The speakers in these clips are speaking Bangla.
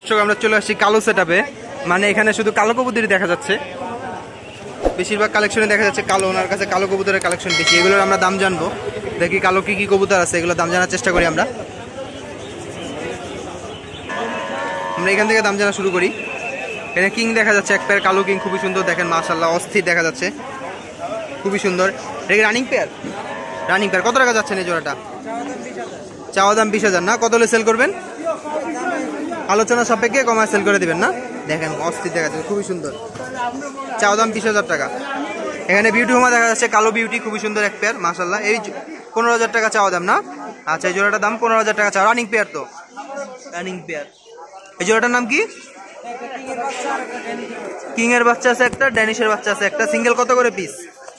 আমরা চলে আসছি কালো সেটআপে, মানে এখানে শুধু কালো কবুতরই দেখা যাচ্ছে, বেশিরভাগ কালেকশনে দেখা যাচ্ছে কালো। ওনার কাছে কালো কবুতরের কালেকশন বেশি। এগুলোর আমরা দাম জানবো, দেখি কালো কি কি কবুতর আছে, এগুলোর দাম জানার চেষ্টা করি। আমরা এখান থেকে দাম জানা শুরু করি। এখানে কিং দেখা যাচ্ছে, এক পেয়ার কালো কিং, খুবই সুন্দর দেখেন, মাশাআল্লাহ অস্থির দেখা যাচ্ছে, খুবই সুন্দর। এটা কি রানিং পেয়ার? Running pair. কত টাকা যাচ্ছেন এই জোড়াটা? চাওয়া দাম 20,000 না? কত হলে সেল করবেন? আলোচনা সাপেক্ষে কমায় সেল করে দিবেন না? দেখেন অস্থির দেখা যাচ্ছে, খুবই সুন্দর। চাওয়া দাম 20,000 টাকা। এখানে বিউটি হোমা দেখা যাচ্ছে, কালো বিউটি, খুবই সুন্দর এক পেয়ার, মাশাআল্লাহ। এই 15,000 টাকা চাওয়া দাম না? আচ্ছা, এই জোড়াটার দাম 15,000 টাকা চাওয়া। রানিং পেয়ার তো? Running pair. এই জোড়াটার নাম কি? কিং এর বাচ্চা আছে একটা, ড্যানিশের বাচ্চা আছে একটা। সিঙ্গেল কত করে পিস?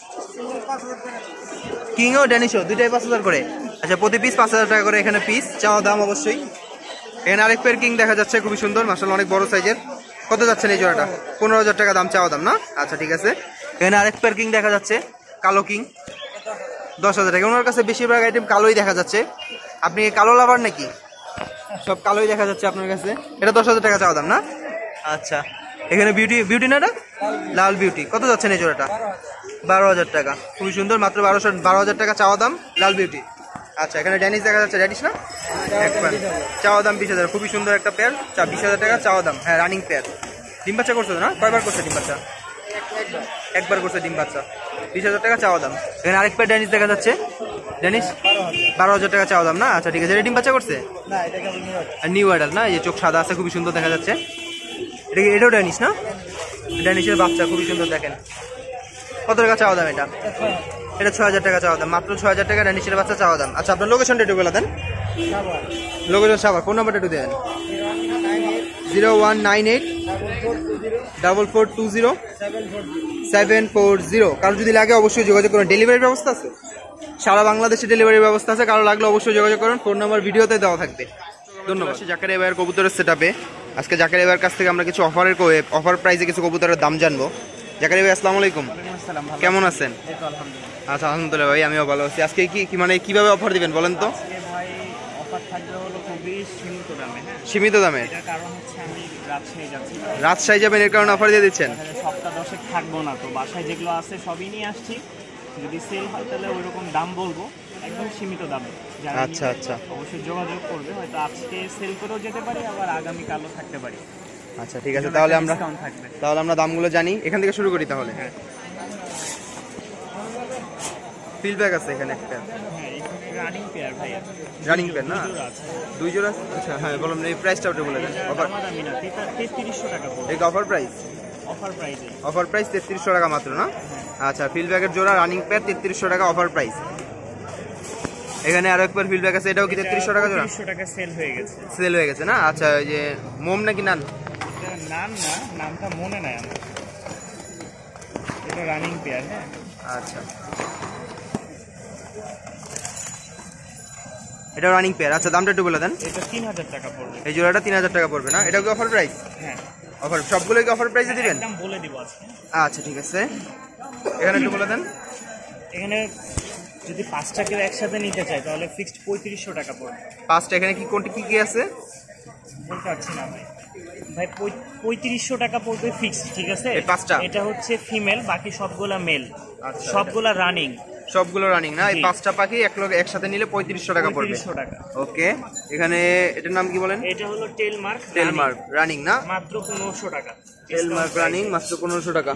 কিং ও ড্যানিশও দুইটাই 5,000 করে। আচ্ছা, প্রতি পিস 5,000 টাকা করে এখানে পিস। চাওয়া দাম অবশ্যই। এখানে আরেক পেয়ার কিং দেখা যাচ্ছে, খুবই সুন্দর মাশাআল্লাহ, অনেক বড় সাইজের। কত যাচ্ছেন এই জোড়াটা? 15,000 টাকা দাম চাওয়া দাম না? আচ্ছা ঠিক আছে। এখানে আরেক পেয়ার কিং দেখা যাচ্ছে, কালো কিং, 10,000 টাকা। ওনার কাছে বেশিরভাগ আইটেম কালোই দেখা যাচ্ছে। আপনি কালো লাভার নাকি? সব কালোই দেখা যাচ্ছে আপনার কাছে। এটা 10,000 টাকা চাওয়া দাম না? আচ্ছা, এখানে বিউটি না, এটা লাল বিউটি। কত যাচ্ছেন এই জোড়াটা? 12,000 টাকা। খুবই সুন্দর, মাত্র 12,000 টাকা চাওয়া দাম, লাল বিউটি। আচ্ছা, এখানে ড্যানিশ দেখা যাচ্ছে, ড্যানিশ না? চাওয়া দাম 20,000। খুবই সুন্দর একটা পেয়ার, 20,000 টাকা চাওয়া দাম। হ্যাঁ, রানিং পেয়ার। ডিম বাচ্চা করছে না? কয়বার করছে ডিম বাচ্চা? একবার করছে ডিম বাচ্চা। 20,000 টাকা চাওয়া দাম। এখানে আরেক পেয়ার ড্যানিশ দেখা যাচ্ছে, ড্যানিশ 12,000 টাকা চাওয়া দাম না? আচ্ছা ঠিক আছে। এটা ডিম বাচ্চা করছে? নিউ অ্যাডাল না? এই যে চোখ সাদা আছে, খুবই সুন্দর দেখা যাচ্ছে। এটাও ড্যানিশ না? ড্যানিশের বাচ্চা, খুবই সুন্দর দেখেন। কত টাকা চাওয়া দাম এটা? এটা 6,000 টাকা চাওয়া দাম, মাত্র 6,000 টাকা ড্যানিশের বাচ্চা চাওয়া দাম। আচ্ছা, আপনার লোকেশনটা একটু বলে দেন। লোকেশন সাভার। ফোন নাম্বারটা একটু দেন। 01984420 কারো যদি লাগে অবশ্যই যোগাযোগ করুন। ডেলিভারির ব্যবস্থা আছে? সারা বাংলাদেশে ডেলিভারির ব্যবস্থা আছে। কারো লাগলে অবশ্যই যোগাযোগ করুন, ফোন নাম্বার ভিডিওতে দেওয়া থাকবে। ধন্যবাদ। জাকারিয়া ভাইয়ের কবুতরের সেটআপে আজকে জাকারিয়া ভাইয়ের কাছ থেকে আমরা কিছু অফার প্রাইসে কিছু কবুতরের দাম জানবো। জাকারিয়া ভাই, আসসালামু আলাইকুম। কেমন আছেন? আচ্ছা, আলহামদুলিল্লাহ ভাই, আমিও ভালো আছি। আজকে কি মানে কিভাবে অফার দিবেন বলেন তো? সীমিত দামে? রাজশাহী যাবেন, এর কারণে অফার দিয়ে দিচ্ছেন? সপ্তাহ 10 থাকবো না তো, বাসায় যেগুলো আছে সবই নিয়ে আসছি। যদি সেল হয় তাহলে ওইরকম দাম বলবো, একদম সীমিত দামে। আচ্ছা আচ্ছা, অবশ্যই যোগাযোগ করবে। হয়তো আজকে সেল করেও যেতে পারি, আবার আগামীকালও থাকতে পারি। আচ্ছা ঠিক আছে, তাহলে আমরা দামগুলো জানি। এখান থেকে শুরু করি তাহলে। হ্যাঁ, ফিল্ডব্যাক আছে এখানে একটা। রানিং পেয়ার ভাইয়া। রানিং পেয়ার না? দুই জোড়া। আচ্ছা হ্যাঁ, বলুন এই প্রাইসটা ওটা বলে দেন। অফার 3300 টাকা পড়বে। এই অফার প্রাইস? অফার প্রাইস 3300 টাকা মাত্র না? আচ্ছা, ফিল্ডব্যাকের জোড়া রানিং পেয়ার 3300 টাকা অফার প্রাইস। এখানে আরো একবার ফিল্ডব্যাক আছে, এটাও কি 3300 টাকা জোড়া? 3300 টাকা সেল হয়ে গেছে না? আচ্ছা, ওই যে মোম নাকি নান? নান না, নামটা মনে নাই আমার। এটা রানিং পেয়ার। হ্যাঁ, আচ্ছা, এটা রানিং পেয়ার। আচ্ছা, দামটা একটু বলে দেন। এটা 3000 টাকা পড়বে। এই জোড়াটা 3000 টাকা পড়বে না? এটা কি অফার প্রাইস? হ্যাঁ, অফার। সবগুলো কি অফার প্রাইসে দিবেন? একদম বলে দিব আজকে। আচ্ছা ঠিক আছে, এখানে একটু বলে দেন। এখানে যদি 5টা কেউ একসাথে নিতে চায় তাহলে ফিক্সড 3500 টাকা পড়বে। 5টা? এখানে কোনটি কি আছে বলতে পারছি না ভাই। 3500 টাকা পড়বে ফিক্সড, ঠিক আছে? এই 5টা? এটা হচ্ছে ফিমেল, বাকি সবগুলা মেল। আচ্ছা, সবগুলা রানিং। সবগুলো রানিং না? এই 5টা পাখি একসাথে নিলে 3500 টাকা পড়বে। 3500 টাকা। ওকে, এখানে এটার নাম কি বলেন? এটা হলো টেল মার্ক রানিং না? মাত্র 1500 টাকা। টেল মার্ক রানিং মাত্র 1500 টাকা।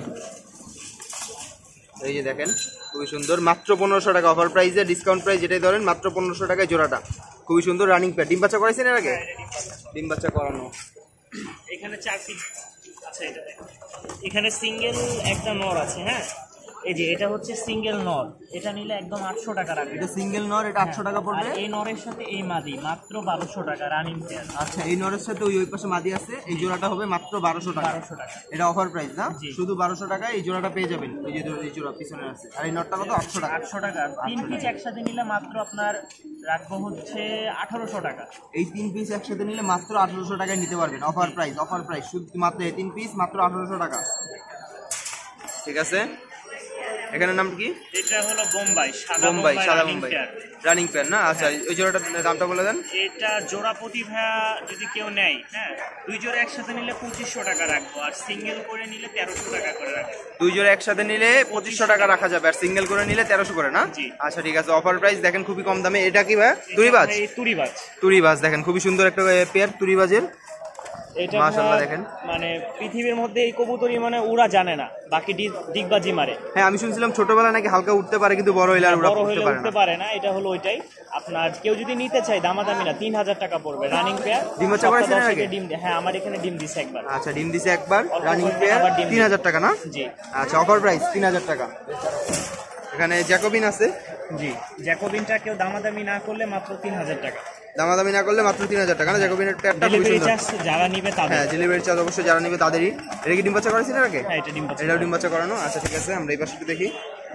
এই যে দেখেন, খুবই সুন্দর, মাত্র 1500 টাকা অফার প্রাইসে। ডিসকাউন্ট প্রাইস যেটাই ধরেন, মাত্র 1500 টাকায় জোড়াটা। খুবই সুন্দর রানিং পেয়ার। ডিম বাচ্চা করাইছেন এর আগে? ডিম বাচ্চা করানো। এখানে 4 পিস আছে। এখানে সিঙ্গেল একটা নর আছে। হ্যাঁ, এই যে এটা হচ্ছে সিঙ্গেল নর, এটা নিলে একদম 800 টাকা রাখবে। এটা সিঙ্গেল নর, এটা 800 টাকা পড়বে। এই নরের সাথে এই মাদি মাত্র 1200 টাকা রানিং পেয়ার। আচ্ছা, এই নরের সাথে ওই পাশে মাদি আছে, এই জোড়াটা হবে মাত্র 1200 টাকা। 1200 টাকা। এটা অফার প্রাইস না? শুধু 1200 টাকায় এই জোড়াটা পেয়ে যাবেন। এই যে এই জোড়া পিছনে আছে। আর এই নরটা কত? 800 টাকা। 800 টাকা। 3 পিস একসাথে নিলে মাত্র আপনার রাখবো হচ্ছে 1800 টাকা। এই 3 পিস একসাথে নিলে মাত্র 1800 টাকায় নিতে পারবেন। অফার প্রাইস শুধু মাত্র এই 3 পিস মাত্র 1800 টাকা। ঠিক আছে, এখানের নাম কি? এটা হলো বোম্বাই, বোম্বাই, সাদা running Bombay pair। Running pair না? আচ্ছা, ওই জোড়াটার দামটা বলে দেন। এটা জোড়া প্রতি ভাইয়া যদি কেউ নেয়, হ্যাঁ, দুই জোড়া একসাথে নিলে 2500 টাকা রাখবো, আর সিঙ্গেল করে নিলে 1300 টাকা করে রাখবো। দুই জোড়া একসাথে নিলে 2500 টাকা রাখা যাবে, আর সিঙ্গেল করে নিলে 1300 করে না? জি। আচ্ছা ঠিক আছে, অফার প্রাইস দেখেন খুবই কম দামে। এটা কি ভাই? তুরিবাজ? এই তুরিবাজ। তুরিবাজ দেখেন খুবই সুন্দর একটা পেয়ার তুরিবাজের, এটা মাশাআল্লাহ ভাইয়া দেখেন। মানে পৃথিবীর মধ্যে এই কবুতরই মানে উড়া জানে না, বাকি ডিগবাজি মারে। হ্যাঁ আমি শুনছিলাম ছোটবেলা নাকি হালকা উঠতে পারে, কিন্তু বড় হইলে আর বড় উঠতে হলে পারে না। উঠতে পারে না, এটা হলো ওইটাই। আপনার কেউ যদি নিতে চায় দামাদামি না, 3000 টাকা পড়বে রানিং পেয়ার। ডিম বাচ্চা করাইছেন এর আগে? হ্যাঁ, আমার এখানে ডিম দিছে একবার। আচ্ছা, ডিম দিছে একবার, অল্প রানিং পরিমাণে পেয়ার, আবার ডিম 3000 টাকা না? জি আচ্ছা, অফার প্রাইস 3000 টাকা। এখানে জ্যাকোবিন আছে, জি। জ্যাকোবিনটা কেউ দামাদামি না করলে মাত্র 3000 টাকা। দামাদামি না করলে মাত্র 3000 টাকা না? জ্যাকোবিনের পেয়ারটা খুবই ডেলিভারি সুন্দর। চার্জ যারা নিবে তাদের। হ্যাঁ, ডেলিভারি চার্জ অবশ্যই যারা নেবে তাদেরই। এটা কি ডিম বাচ্চা করাইছেন এর আগে? হ্যাঁ, এটা ডিম বাচ্চা। এটাও ডিম বাচ্চা করানো। আচ্ছা ঠিক আছে, আমরা এই পাশে একটু দেখি।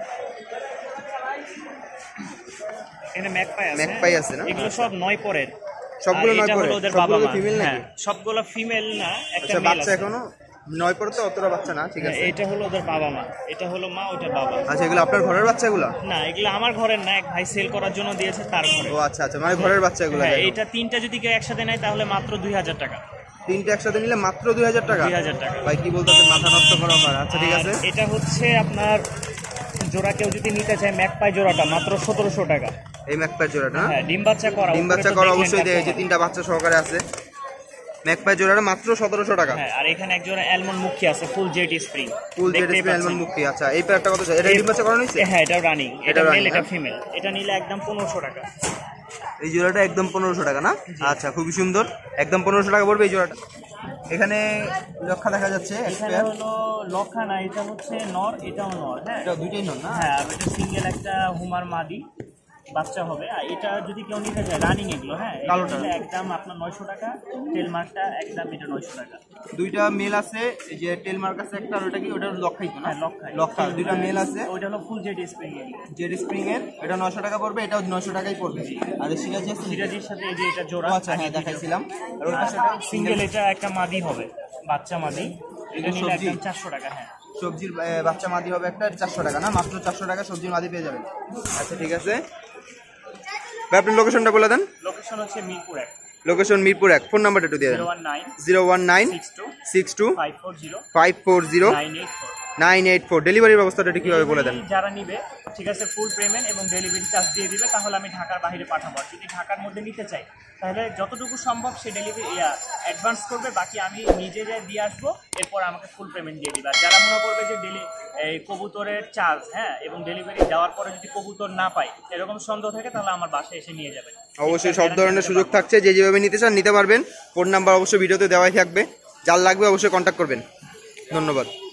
এখানে ম্যাকপাই আছে। ম্যাকপাই আছে না? এগুলো সব 9 পরের। সবগুলো আর 9 এটা পরে? হলো ওদের সবগুলো বাবা মা। ফিমেল নাকি? হ্যাঁ, সবগুলো ফিমেল না, একটা আচ্ছা, মেল বাচ্চা আছে। এখনো 9 পরে তো অতটা বাচ্চা না, ঠিক আছে। হ্যাঁ, এটা হলো ওদের বাবা মা, এটা হলো মা, ওটা বাবা। আচ্ছা, এগুলো আপনার ঘরের বাচ্চা এগুলো? না, এগুলো আমার ঘরের না, এক ভাই সেল করার জন্য দিয়েছে তার ঘরে। ও আচ্ছা আচ্ছা, মানে ঘরের বাচ্চা এগুলো? হ্যাঁ, এটা তিনটা যদি কেউ একসাথে নেয় তাহলে মাত্র 2000 টাকা। তিনটা একসাথে নিলে মাত্র 2000 টাকা? 2000 টাকা। ভাই কি বলতেছেন, মাথা নষ্ট করা অফার। আচ্ছা ঠিক আর আছে। এটা হচ্ছে আপনার জোড়া কেউ যদি নিতে চায় ম্যাকপাই জোড়াটা মাত্র 1700 টাকা। এই ম্যাকপাই জোড়াটা না? হ্যাঁ, ডিম বাচ্চা করা। ডিম বাচ্চা করা অবশ্যই দেয়, যে তিনটা বাচ্চা সহকারে আছে। ম্যাকপাই জোড়াটা মাত্র 1700 টাকা। হ্যাঁ, আর এখানে এক জোড়া অ্যালমন্ড মুখী আছে, full jet spring. Full jade spray almond মুক্তি। আচ্ছা, এই পেয়ারটা কত? এটা ডিম বাচ্চা করানো হয়েছে? হ্যাঁ, এটা রানিং, এটা এটা মেল, running, এটা হ্যাঁ? ফিমেল। এটা নিলে একদম 1500 টাকা। এই জোড়াটা একদম 1500 টাকা না? আচ্ছা, খুবই সুন্দর, একদম 1500 টাকা পড়বে এই জোড়াটা। এখানে লক্ষা দেখা যাচ্ছে এক এখানে পেয়ার। হলো লক্ষা না, এটা হচ্ছে নর, এটাও নর। হ্যাঁ, এটা দুইটাই নন না? হ্যাঁ, আর এটা সিঙ্গেল একটা হুমার মাদি বাচ্চা হবে। আর এটা যদি কেউ নিতে চায় রানিং এগুলো, হ্যাঁ, এটা কালোটা? নিলে একদম আপনার 900 টাকা। টেল মার্কটা একদম এটা 900 টাকা। দুইটা মেল আছে, এই যে টেল মার্ক আছে একটা, আর ওটা কি? ওটা লক্ষাই তো না? হ্যাঁ, লক্ষাই। লক্ষা, দুইটা মেল আছে। ওইটা হলো full jade spring. Jade spring এর এটা 900 টাকা পড়বে, এটাও 900 টাকাই পড়বে। আর এই সিরাজি আছে? সিরাজির সাথে এই যে এটা জোড়া। ও আচ্ছা, হ্যাঁ দেখাইছিলাম। আর ওই পাশে সিঙ্গেল, এটা একটা মাদি হবে, বাচ্চা মাদি। এটা নিলে সবজি? একদম 400 টাকা। হ্যাঁ, সবজির বাচ্চা মাদি হবে একটা, 400 টাকা না? মাত্র 400 টাকা সবজির মাদি পেয়ে যাবেন। আচ্ছা ঠিক আছে ভাই, আপনার লোকেশনটা বলে দেন। লোকেশন হচ্ছে মিরপুর 1। লোকেশন মিরপুর 1। ফোন নাম্বারটা একটু দিয়ে দেন। 019 019 62 62 540 540 984। 984। ডেলিভারির ব্যবস্থাটা একটু কিভাবে বলে দেন? যারা নিবে, ঠিক আছে, ফুল পেমেন্ট এবং ডেলিভারি চার্জ দিয়ে দিবে, তাহলে আমি ঢাকার বাইরে পাঠাবো। আর যদি ঢাকার মধ্যে নিতে চাই তাহলে যতটুকু সম্ভব সে ডেলিভারি অ্যাডভান্স করবে, বাকি আমি নিজে যাই দিয়ে আসবো, এরপর আমাকে ফুল পেমেন্ট দিয়ে দিবে। আর যারা মনে করবে যে এই কবুতরের চার্জ, হ্যাঁ, এবং ডেলিভারি দেওয়ার পরে যদি কবুতর না পাই এরকম সন্দেহ থাকে, তাহলে আমার বাসায় এসে নিয়ে যাবেন। অবশ্যই সব ধরনের সুযোগ থাকছে, যে যেভাবে নিতে চান নিতে পারবেন। ফোন নাম্বার অবশ্যই ভিডিওতে দেওয়াই থাকবে, যার লাগবে অবশ্যই কন্ট্যাক্ট করবেন। ধন্যবাদ।